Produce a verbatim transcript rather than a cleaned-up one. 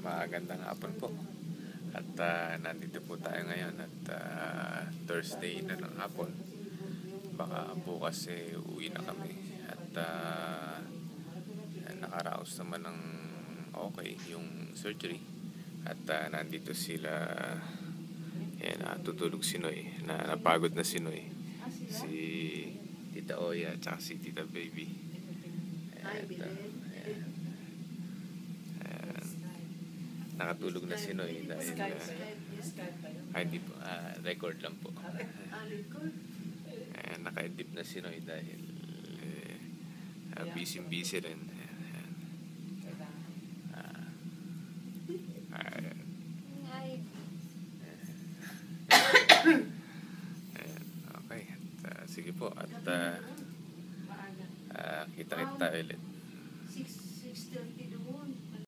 magandang hapon po. At uh, nandito po tayo ngayon at uh, Thursday na ng hapon. Baka bukas eh uwi na kami. At uh, nakaraos naman ng okay yung surgery. At uh, nandito sila. Yan, natutulog si Noy. Na, napagod na si Noy. Si Tita Oya at si Tita Baby. At, uh, nakatulog na si Noy dahil uh, ay, di po, uh, record lang po. Uh, naka-edit na si Noy dahil uh, busy busy rin. Uh, uh, okay, at, uh, sige po at uh, uh, kita-kita ulit.